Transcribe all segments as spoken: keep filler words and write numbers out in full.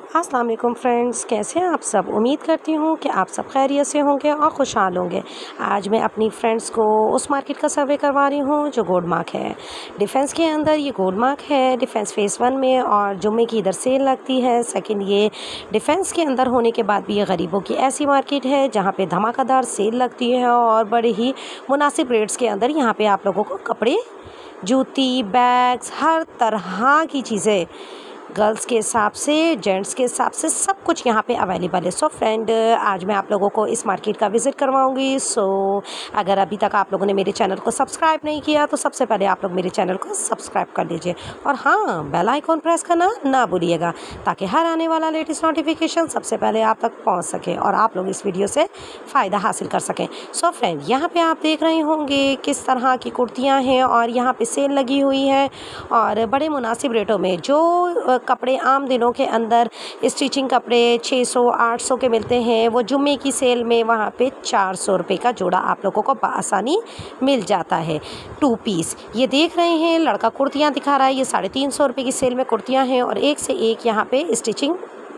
अस्सलाम वालेकुम फ्रेंड्स, कैसे हैं आप सब। उम्मीद करती हूँ कि आप सब खैरियत से होंगे और खुशहाल होंगे। आज मैं अपनी फ्रेंड्स को उस मार्केट का सर्वे करवा रही हूँ जो गोल्ड मार्क है। डिफेंस के अंदर ये गोल्ड मार्क है, डिफेंस फेज़ वन में, और जुम्मे की इधर सेल लगती है। सेकंड, ये डिफेंस के अंदर होने के बाद भी ये गरीबों की ऐसी मार्केट है जहाँ पे धमाकेदार सेल लगती है और बड़े ही मुनासिब रेट्स के अंदर यहाँ पे आप लोगों को कपड़े, जूती, बैग्स, हर तरह की चीज़ें गर्ल्स के हिसाब से, जेंट्स के हिसाब से सब कुछ यहाँ पे अवेलेबल है। सो फ्रेंड, आज मैं आप लोगों को इस मार्केट का विज़िट करवाऊंगी। सो अगर अभी तक आप लोगों ने मेरे चैनल को सब्सक्राइब नहीं किया तो सबसे पहले आप लोग मेरे चैनल को सब्सक्राइब कर लीजिए, और हाँ, बेल आइकॉन प्रेस करना ना भूलिएगा ताकि हर आने वाला लेटेस्ट नोटिफिकेशन सबसे पहले आप तक पहुँच सके और आप लोग इस वीडियो से फ़ायदा हासिल कर सकें। सो फ्रेंड, यहाँ पर आप देख रहे होंगे किस तरह की कुर्तियाँ हैं और यहाँ पर सेल लगी हुई है और बड़े मुनासिब रेटों में। जो कपड़े आम दिनों के अंदर स्टिचिंग कपड़े छह सौ आठ सौ के मिलते हैं, वो जुम्मे की सेल में वहाँ पे चार सौ रुपये का जोड़ा आप लोगों को आसानी मिल जाता है। टू पीस ये देख रहे हैं, लड़का कुर्तियाँ दिखा रहा है। ये साढ़े तीन सौ रुपये की सेल में कुर्तियाँ हैं और एक से एक यहाँ पे स्टिचिंग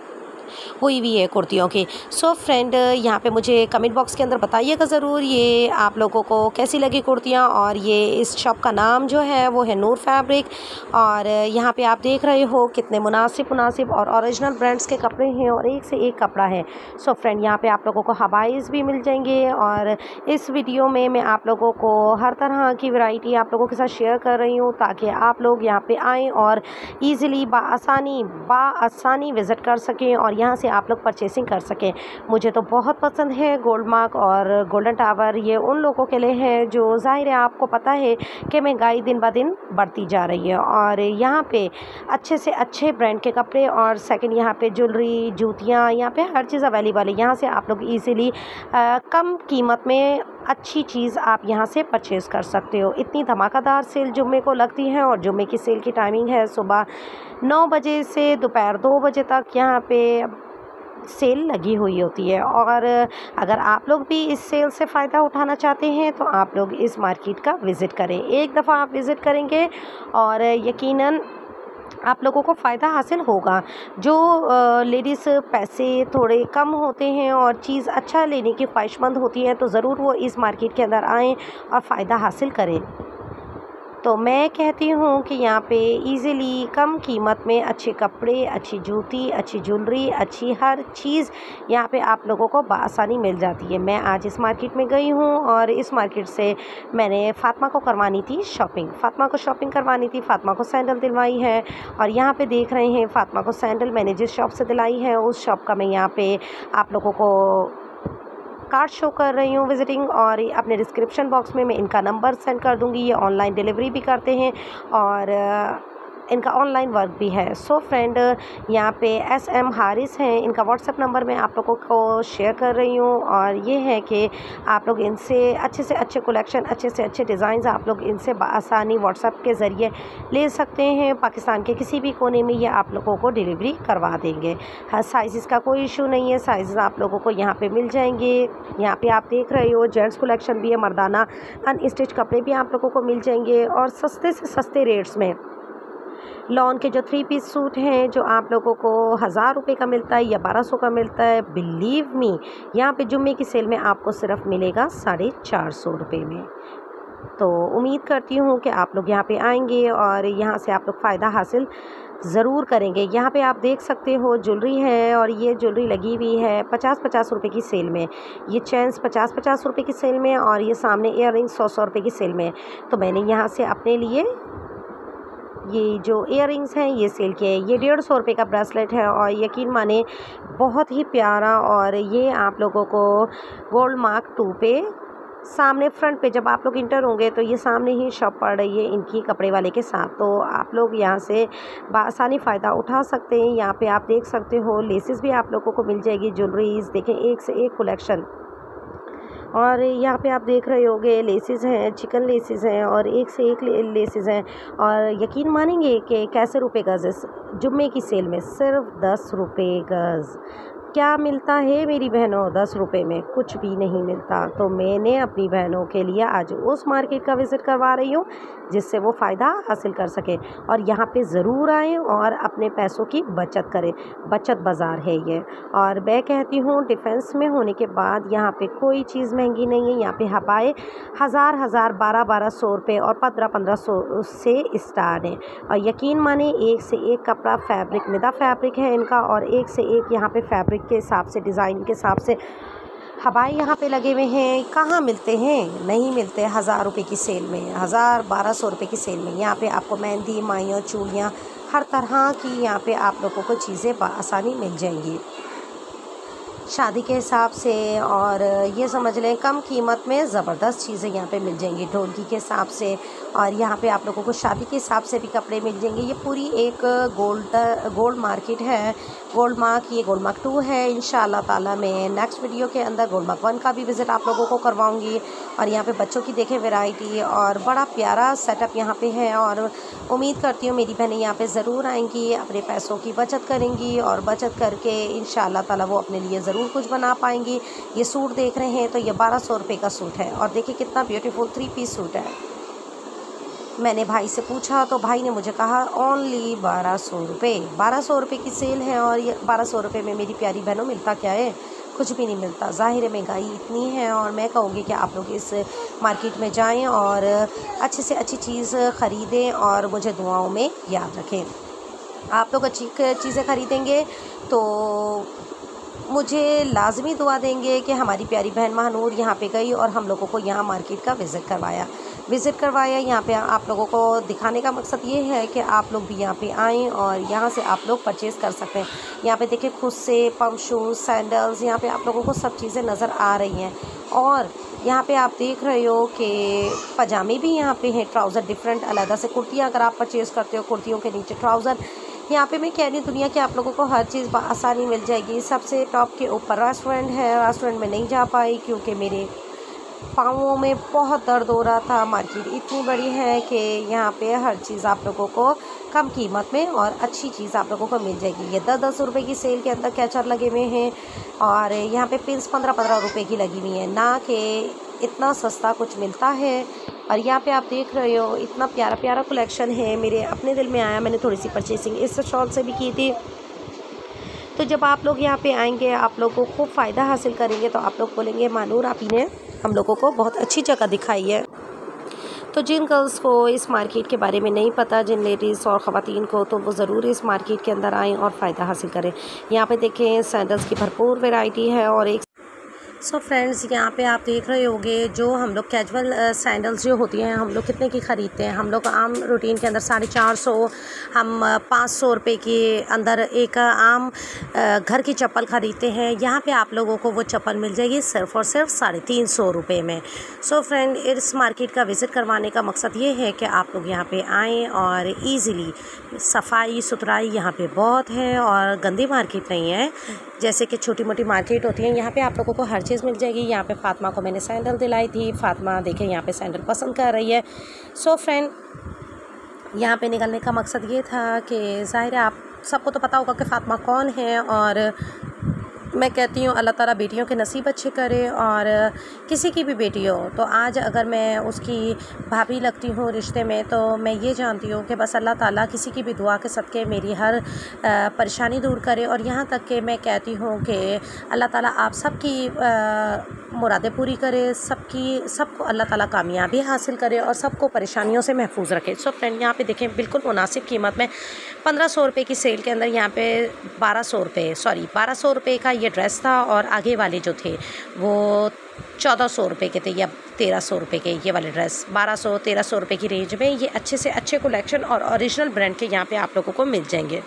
हुई भी है कुर्तियों की। सो फ्रेंड, यहाँ पे मुझे कमेंट बॉक्स के अंदर बताइएगा ज़रूर ये आप लोगों को कैसी लगी कुर्तियाँ। और ये इस शॉप का नाम जो है वो है नूर फैब्रिक, और यहाँ पे आप देख रहे हो कितने मुनासिब मुनासिब और ओरिजिनल ब्रांड्स के कपड़े हैं और एक से एक कपड़ा है। सो फ्रेंड, यहाँ पे आप लोगों को हवाइज़ भी मिल जाएंगे और इस वीडियो में मैं आप लोगों को हर तरह की वैरायटी आप लोगों के साथ शेयर कर रही हूँ ताकि आप लोग यहाँ पे आएँ और ईज़िली बाआसानी बाआसानी विज़िट कर सकें और यहाँ से आप लोग परचेसिंग कर सकें। मुझे तो बहुत पसंद है गोल्ड मार्क और गोल्डन टावर। ये उन लोगों के लिए है जो ज़ाहिर है आपको पता है कि महंगाई दिन ब दिन बढ़ती जा रही है, और यहाँ पे अच्छे से अच्छे ब्रांड के कपड़े और सेकंड यहाँ पे ज्वेलरी, जूतियाँ, यहाँ पे हर चीज़ अवेलेबल है। यहाँ से आप लोग ईज़िली कम कीमत में अच्छी चीज़ आप यहाँ से परचेज़ कर सकते हो। इतनी धमाकेदार सेल जुम्मे को लगती है और जुम्मे की सेल की टाइमिंग है सुबह नौ बजे से दोपहर दो बजे तक यहाँ पे सेल लगी हुई होती है। और अगर आप लोग भी इस सेल से फ़ायदा उठाना चाहते हैं तो आप लोग इस मार्केट का विज़िट करें। एक दफ़ा आप विज़िट करेंगे और यकीनन आप लोगों को फ़ायदा हासिल होगा। जो लेडीज़ पैसे थोड़े कम होते हैं और चीज़ अच्छा लेने की ख्वाहिशमंद होती है तो ज़रूर वो इस मार्केट के अंदर आएँ और फ़ायदा हासिल करें। तो मैं कहती हूँ कि यहाँ पे इजीली कम कीमत में अच्छे कपड़े, अच्छी जूती, अच्छी ज्वेलरी, अच्छी हर चीज़ यहाँ पे आप लोगों को बआसानी मिल जाती है। मैं आज इस मार्केट में गई हूँ और इस मार्केट से मैंने फ़ातिमा को करवानी थी शॉपिंग फ़ातिमा को शॉपिंग करवानी थी फ़ातिमा को सैंडल दिलवाई है। और यहाँ पे देख रहे हैं फ़ातिमा को सैंडल मैंने जिस शॉप से दिलाई है उस शॉप का मैं यहाँ पे आप लोगों को कार्ड शो कर रही हूँ विजिटिंग, और अपने डिस्क्रिप्शन बॉक्स में मैं इनका नंबर सेंड कर दूँगी। ये ऑनलाइन डिलीवरी भी करते हैं और इनका ऑनलाइन वर्क भी है। सो फ्रेंड, यहाँ पे एस एम हारिस हैं, इनका व्हाट्सएप नंबर मैं आप लोगों को शेयर कर रही हूँ। और ये है कि आप लोग इनसे अच्छे से अच्छे कलेक्शन, अच्छे से अच्छे डिज़ाइंस आप लोग इनसे बआसानी व्हाट्सएप के ज़रिए ले सकते हैं। पाकिस्तान के किसी भी कोने में ये आप लोगों को डिलीवरी करवा देंगे। हर साइज़ का कोई इशू नहीं है, साइज़ आप लोगों को यहाँ पर मिल जाएंगे। यहाँ पर आप देख रहे हो जेंट्स कलेक्शन भी है, मर्दाना अनस्टिच कपड़े भी आप लोगों को मिल जाएंगे और सस्ते से सस्ते रेट्स में। लॉन के जो थ्री पीस सूट हैं जो आप लोगों को हज़ार रुपये का मिलता है या बारह सौ का मिलता है, बिलीव मी यहाँ पे जुम्मे की सेल में आपको सिर्फ मिलेगा साढ़े चार सौ रुपये में। तो उम्मीद करती हूँ कि आप लोग यहाँ पे आएंगे और यहाँ से आप लोग फ़ायदा हासिल ज़रूर करेंगे। यहाँ पे आप देख सकते हो ज्वेलरी है और ये ज्वेलरी लगी हुई है पचास पचास रुपये की सेल में। ये चेन्स पचास पचास रुपये की सेल में और ये सामने इयर रिंग सौ सौ रुपये की सेल में। तो मैंने यहाँ से अपने लिए ये जो इयर रिंग्स हैं ये सेल किए। ये डेढ़ सौ रुपये का ब्रेसलेट है और यकीन माने बहुत ही प्यारा, और ये आप लोगों को गोल्ड मार्क टू पे सामने फ्रंट पे जब आप लोग इंटर होंगे तो ये सामने ही शॉप पड़ रही है इनकी कपड़े वाले के साथ। तो आप लोग यहाँ से बआसानी फ़ायदा उठा सकते हैं। यहाँ पे आप देख सकते हो लेसेस भी आप लोगों को मिल जाएगी, ज्वेलरीज देखें एक से एक कलेक्शन। और यहाँ पे आप देख रहे होंगे लेसेस हैं, चिकन लेसेस हैं और एक से एक ले, लेसेस हैं। और यकीन मानेंगे कि कैसे रुपए गज़ है जुम्मे की सेल में, सिर्फ दस रुपये गज़। क्या मिलता है मेरी बहनों दस रुपए में? कुछ भी नहीं मिलता। तो मैंने अपनी बहनों के लिए आज उस मार्केट का विज़िट करवा रही हूँ जिससे वो फ़ायदा हासिल कर सकें, और यहाँ पे ज़रूर आएँ और अपने पैसों की बचत करें। बचत बाज़ार है ये। और मैं कहती हूँ डिफेंस में होने के बाद यहाँ पे कोई चीज़ महंगी नहीं है। यहाँ पे हवाएँ हज़ार हज़ार बारह बारह सौ रुपये और पंद्रह पंद्रह सौ से स्टार्ट हैं। और यकीन माने एक से एक कपड़ा फैब्रिक निदा फैब्रिक है इनका, और एक से एक यहाँ पे फैब्रिक के हिसाब से, डिज़ाइन के हिसाब से हवाई यहाँ पे लगे हुए हैं। कहाँ मिलते हैं? नहीं मिलते। हज़ार रुपये की सेल में, हज़ार बारह सौ रुपये की सेल में यहाँ पे आपको मेहंदी, माइयाँ, चूड़ियाँ, हर तरह की यहाँ पे आप लोगों को चीज़ें बआसानी मिल जाएंगी शादी के हिसाब से। और ये समझ लें कम कीमत में ज़बरदस्त चीज़ें यहाँ पे मिल जाएंगी ढोलकी के हिसाब से। और यहाँ पे आप लोगों को शादी के हिसाब से भी कपड़े मिल जाएंगे। ये पूरी एक गोल्ड गोल्ड मार्केट है। गोल्ड मार्क, ये गोल्ड मार्क टू है। इंशाल्लाह ताला मैं नेक्स्ट वीडियो के अंदर गोल्ड मार्क वन का भी विज़िट आप लोगों को करवाऊँगी। और यहाँ पे बच्चों की देखें वैरायटी, और बड़ा प्यारा सेटअप यहाँ पे है। और उम्मीद करती हूँ मेरी बहनें यहाँ पे ज़रूर आएंगी, अपने पैसों की बचत करेंगी, और बचत करके इंशाल्लाह ताला वो अपने लिए ज़रूर कुछ बना पाएंगी। ये सूट देख रहे हैं तो ये बारह सौ रुपये का सूट है, और देखिए कितना ब्यूटीफुल थ्री पीस सूट है। मैंने भाई से पूछा तो भाई ने मुझे कहा ओनली बारह सौ रुपये बारह सौ रुपये की सेल है। और ये बारह सौ रुपये में मेरी प्यारी बहनों मिलता क्या है? कुछ भी नहीं मिलता। ज़ाहिर है महंगाई इतनी है, और मैं कहूँगी कि आप लोग इस मार्केट में जाएं और अच्छे से अच्छी चीज़ ख़रीदें, और मुझे दुआओं में याद रखें। आप लोग अच्छी चीज़ें ख़रीदेंगे तो मुझे लाजमी दुआ देंगे कि हमारी प्यारी बहन महानूर यहाँ पे गई और हम लोगों को यहाँ मार्केट का विज़िट करवाया विज़िट करवाया यहाँ पे आप लोगों को दिखाने का मकसद ये है कि आप लोग भी यहाँ पे आएँ और यहाँ से आप लोग परचेज़ कर सकते हैं। यहाँ पे देखिए खुद से पम्प शूज़, सैंडल्स, यहाँ पे आप लोगों को सब चीज़ें नज़र आ रही हैं। और यहाँ पे आप देख रहे हो कि पजामे भी यहाँ पे हैं, ट्राउज़र डिफरेंट अलग से, कुर्तियाँ अगर आप परचेज़ करते हो कुर्तियों के नीचे ट्राउज़र। यहाँ पे मैं कह रही हूँ दुनिया के आप लोगों को हर चीज़ आसानी मिल जाएगी। सबसे टॉप के ऊपर रेस्टोरेंट है। रेस्टोरेंट में नहीं जा पाई क्योंकि मेरे पाँवों में बहुत दर्द हो रहा था। मार्केट इतनी बड़ी है कि यहाँ पे हर चीज़ आप लोगों को कम कीमत में और अच्छी चीज़ आप लोगों को मिल जाएगी। ये दस दस रुपये की सेल के अंदर कैचर लगे हुए हैं, और यहाँ पे पिंस पंद्रह पंद्रह रुपये की लगी हुई है, ना कि इतना सस्ता कुछ मिलता है। और यहाँ पे आप देख रहे हो इतना प्यारा प्यारा कलेक्शन है। मेरे अपने दिल में आया, मैंने थोड़ी सी परचेसिंग इस स्टॉल से भी की थी। तो जब आप लोग यहाँ पे आएंगे आप लोग को खूब फ़ायदा हासिल करेंगे, तो आप लोग बोलेंगे मानूर आप ही ने हम लोगों को बहुत अच्छी जगह दिखाई है। तो जिन गर्ल्स को इस मार्केट के बारे में नहीं पता, जिन लेडीज़ और ख़वातीन को, तो वो ज़रूर इस मार्केट के अंदर आएँ और फ़ायदा हासिल करें। यहाँ पे देखें सैंडल्स की भरपूर वैरायटी है। और एक सो so फ्रेंड्स यहाँ पे आप देख रहे होंगे जो हम लोग कैजुअल सैंडल्स जो होती हैं हम लोग कितने की ख़रीदते हैं। हम लोग आम रूटीन के अंदर साढ़े चार सौ हम पाँच सौ रुपये के अंदर एक आम घर की चप्पल ख़रीदते हैं। यहाँ पे आप लोगों को वो चप्पल मिल जाएगी सिर्फ़ और सिर्फ साढ़े तीन सौ रुपये में। सो so फ्रेंड इस मार्केट का विज़िट करवाने का मकसद ये है कि आप लोग यहाँ पे आएँ और ईज़िली, सफाई सुथराई यहाँ पे बहुत है और गंदी मार्केट नहीं है जैसे कि छोटी मोटी मार्केट होती है। यहाँ पे आप लोगों को हर चीज़ मिल जाएगी। यहाँ पे फ़ातिमा को मैंने सैंडल दिलाई थी। फ़ातिमा देखें यहाँ पे सैंडल पसंद कर रही है। सो फ्रेंड यहाँ पे निकलने का मकसद ये था कि ज़ाहिर है आप सबको तो पता होगा कि फ़ातिमा कौन है, और मैं कहती हूँ अल्लाह ताला बेटियों के नसीब अच्छे करे। और किसी की भी बेटी हो तो आज अगर मैं उसकी भाभी लगती हूँ रिश्ते में, तो मैं ये जानती हूँ कि बस अल्लाह ताला किसी की भी दुआ के सदक़े मेरी हर परेशानी दूर करे। और यहाँ तक कि मैं कहती हूँ कि अल्लाह ताला आप सबकी मुरादें पूरी करे, सबकी सबको अल्लाह ताला कामयाबी हासिल करे और सबको परेशानियों से महफूज रखे। सो फ्रेंड यहाँ पे देखें बिल्कुल मुनासिब कीमत में पंद्रह सौ रुपये की सेल के अंदर यहाँ पे बारह सौ रुपये सॉरी बारह सौ रुपये का ये ड्रेस था, और आगे वाले जो थे वो चौदह सौ रुपये के थे या तेरह सौ रुपये के। ये वाले ड्रेस बारह सौ तेरह सौ रुपये की रेंज में ये अच्छे से अच्छे कलेक्शन और ओरिजिनल ब्रांड के यहाँ पे आप लोगों को मिल जाएंगे।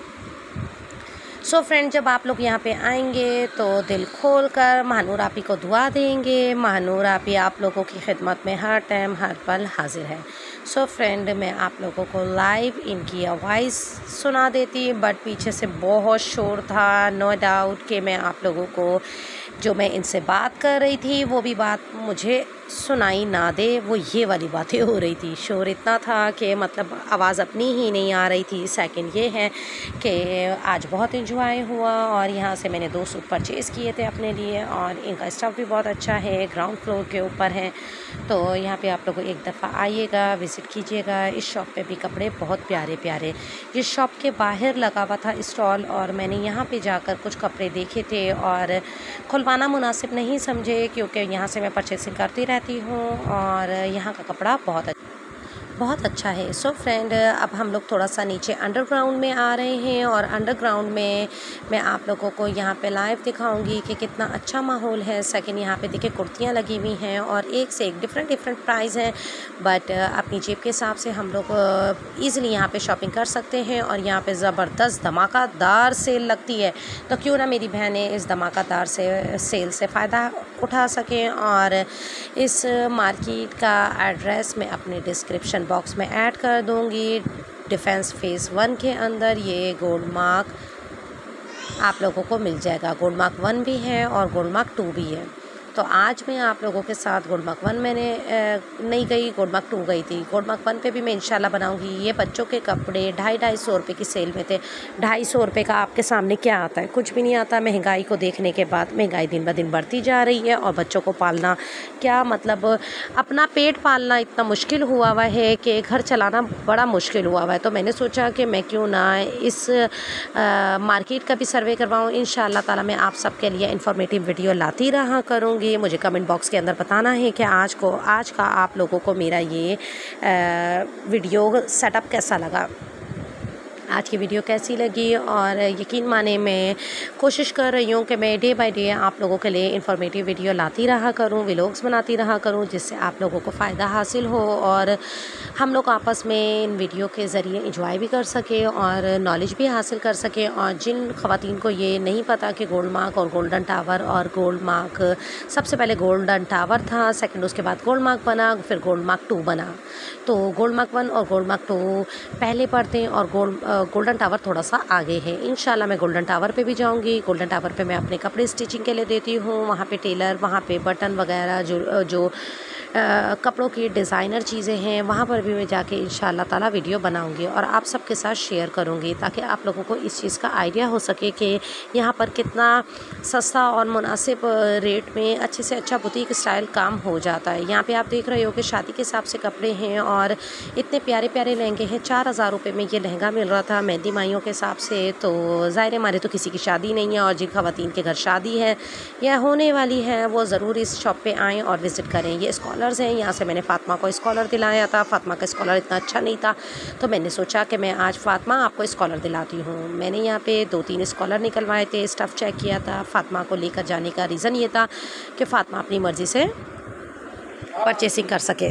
सो so फ्रेंड जब आप लोग यहाँ पे आएंगे तो दिल खोल कर महानूर आपी को दुआ देंगे। महानूर आपी आप लोगों की खिदमत में हर टाइम हर पल हाजिर है। सो so फ्रेंड मैं आप लोगों को लाइव इनकी आवाज़ सुना देती, बट पीछे से बहुत शोर था। नो डाउट कि मैं आप लोगों को जो मैं इनसे बात कर रही थी वो भी बात मुझे सुनाई ना दे, वो ये वाली बातें हो रही थी। शोर इतना था कि मतलब आवाज़ अपनी ही नहीं आ रही थी। सेकंड ये है कि आज बहुत एंजॉय हुआ और यहाँ से मैंने दो सूट परचेज़ किए थे अपने लिए और इनका स्टफ़ भी बहुत अच्छा है, ग्राउंड फ्लोर के ऊपर है। तो यहाँ पे आप लोग एक दफ़ा आइएगा, विज़िट कीजिएगा। इस शॉप पे भी कपड़े बहुत प्यारे प्यारे। ये शॉप के बाहर लगा हुआ था स्टॉल और मैंने यहाँ पे जाकर कुछ कपड़े देखे थे और खुलवाना मुनासिब नहीं समझे क्योंकि यहाँ से मैं परचेसिंग करती रहती हूँ और यहाँ का कपड़ा बहुत अच्छा बहुत अच्छा है। सो फ्रेंड, अब हम लोग थोड़ा सा नीचे अंडरग्राउंड में आ रहे हैं और अंडरग्राउंड में मैं आप लोगों को यहाँ पे लाइव दिखाऊंगी कि कितना अच्छा माहौल है। सेकंड, यहाँ पे देखिए कुर्तियाँ लगी हुई हैं और एक से एक डिफरेंट डिफरेंट प्राइस हैं, बट अपनी जेब के हिसाब से हम लोग ईज़िली यहाँ पे शॉपिंग कर सकते हैं। और यहाँ पे ज़बरदस्त धमाकेदार सेल लगती है, तो क्यों ना मेरी बहनें इस धमाकेदार से सेल से फ़ायदा उठा सकें। और इस मार्केट का एड्रेस मैं अपने डिस्क्रिप्शन बॉक्स में ऐड कर दूंगी। डिफेंस फेज़ वन के अंदर ये गोल्ड मार्क आप लोगों को मिल जाएगा। गोल्ड मार्क वन भी है और गोल्ड मार्क टू भी है। तो आज मैं आप लोगों के साथ गोल्ड मार्क वन मैंने नहीं गई, गोल्ड मार्क टू गई थी। गोल्ड मार्क वन पे भी मैं इंशाल्लाह बनाऊंगी। ये बच्चों के कपड़े ढाई ढाई सौ रुपये की सेल में थे। ढाई सौ रुपये का आपके सामने क्या आता है? कुछ भी नहीं आता। महंगाई को देखने के बाद महंगाई दिन ब दिन बढ़ती जा रही है और बच्चों को पालना क्या मतलब अपना पेट पालना इतना मुश्किल हुआ हुआ है कि घर चलाना बड़ा मुश्किल हुआ हुआ है। तो मैंने सोचा कि मैं क्यों ना इस आ, मार्केट का भी सर्वे करवाऊँ। इंशाल्लाह ताला मैं आप सबके लिए इन्फॉर्मेटिव वीडियो लाती रहा करूँगी। मुझे कमेंट बॉक्स के अंदर बताना है कि आज को आज का आप लोगों को मेरा ये आ, वीडियो सेटअप कैसा लगा, आज की वीडियो कैसी लगी। और यकीन माने मैं कोशिश कर रही हूँ कि मैं डे बाय डे आप लोगों के लिए इन्फॉर्मेटिव वीडियो लाती रहा करूँ, व्लॉग्स बनाती रहा करूँ, जिससे आप लोगों को फ़ायदा हासिल हो और हम लोग आपस में इन वीडियो के ज़रिए इंजॉय भी कर सकें और नॉलेज भी हासिल कर सकें। और जिन ख़वातीन को ये नहीं पता कि गोल्ड मार्क और गोल्डन टावर और गोल्ड मार्क, सबसे पहले गोल्डन टावर था, सेकंड उसके बाद गोल्ड मार्क बना, फिर गोल्ड मार्क टू बना। तो गोल्ड मार्क वन और गोल्ड मार्क टू पहले पढ़ते हैं और गोल्ड गोल्डन टावर थोड़ा सा आगे है। इंशाल्लाह मैं गोल्डन टावर पे भी जाऊंगी। गोल्डन टावर पे मैं अपने कपड़े स्टिचिंग के लिए देती हूँ। वहाँ पे टेलर, वहाँ पे बटन वगैरह जो जो आ, कपड़ों की डिज़ाइनर चीज़ें हैं, वहाँ पर भी मैं जाके इंशाल्लाह ताला वीडियो बनाऊंगी और आप सबके साथ शेयर करूंगी ताकि आप लोगों को इस चीज़ का आइडिया हो सके कि यहाँ पर कितना सस्ता और मुनासिब रेट में अच्छे से अच्छा बुटीक स्टाइल काम हो जाता है। यहाँ पे आप देख रहे हो कि शादी के हिसाब से कपड़े हैं और इतने प्यारे प्यारे लहंगे हैं। चार हज़ार रुपये में ये लहंगा मिल रहा था मेहंदी माइयों के हिसाब से। तो ज़ाहिर हमारे तो किसी की शादी नहीं है और जिन ख़वातीन के घर शादी है या होने वाली है वो ज़रूर इस शॉप पे आएँ और विज़िट करें। ये स्कॉलर्स हैं, यहाँ से मैंने फ़ातिमा को स्कॉलर दिलाया था। फ़ातिमा का स्कॉलर इतना अच्छा नहीं था तो मैंने सोचा कि मैं आज फ़ातिमा आपको स्कॉलर दिलाती हूँ। मैंने यहाँ पे दो तीन स्कॉलर निकलवाए थे, स्टफ़ चेक किया था। फ़ातिमा को लेकर जाने का रीज़न ये था कि फ़ातिमा अपनी मर्ज़ी से परचेसिंग कर सके।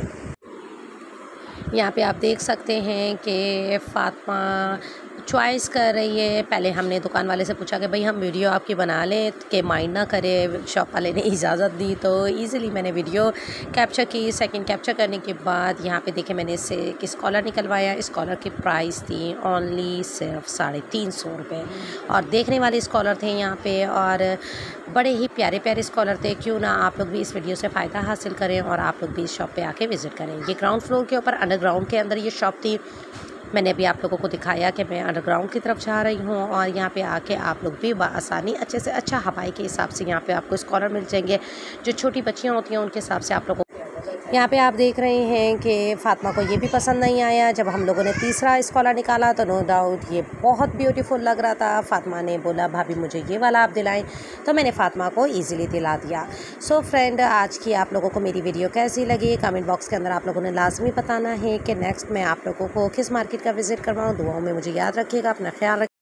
यहाँ पे आप देख सकते हैं कि फ़ातिमा चॉइस कर रही है। पहले हमने दुकान वाले से पूछा कि भाई हम वीडियो आपकी बना लें कि माइंड ना करे। शॉप वाले ने इजाज़त दी तो इजीली मैंने वीडियो कैप्चर की। सेकंड कैप्चर करने के बाद यहाँ पे देखे मैंने इससे एक स्कॉलर निकलवाया। स्कॉलर की प्राइस थी ओनली सिर्फ साढ़े तीन सौ रुपये और देखने वाले स्कॉलर थे यहाँ पे और बड़े ही प्यारे प्यारे स्कॉलर थे। क्यों ना आप लोग भी इस वीडियो से फ़ायदा हासिल करें और आप लोग भी इस शॉप पे आके विज़िट करें। ये ग्राउंड फ्लोर के ऊपर अंडरग्राउंड के अंदर ये शॉप थी। मैंने अभी आप लोगों को दिखाया कि मैं अंडरग्राउंड की तरफ जा रही हूँ और यहाँ पे आके आप लोग भी आसानी अच्छे से अच्छा हवाई के हिसाब से यहाँ पे आपको स्कॉलर मिल जाएंगे। जो छोटी बच्चियाँ होती हैं उनके हिसाब से आप लोगों को यहाँ पे आप देख रहे हैं कि फ़ातिमा को ये भी पसंद नहीं आया। जब हम लोगों ने तीसरा स्कॉलर निकाला तो नो डाउट ये बहुत ब्यूटीफुल लग रहा था। फ़ातिमा ने बोला भाभी मुझे ये वाला आप दिलाएं, तो मैंने फ़ातिमा को इजीली दिला दिया। सो फ्रेंड, आज की आप लोगों को मेरी वीडियो कैसी लगी कमेंट बॉक्स के अंदर आप लोगों ने लाजमी बताना है कि नेक्स्ट मैं आप लोगों को किस मार्केट का विज़िट करवाऊँ। दुआओं में मुझे याद रखिएगा, अपना ख्याल रखिएगा।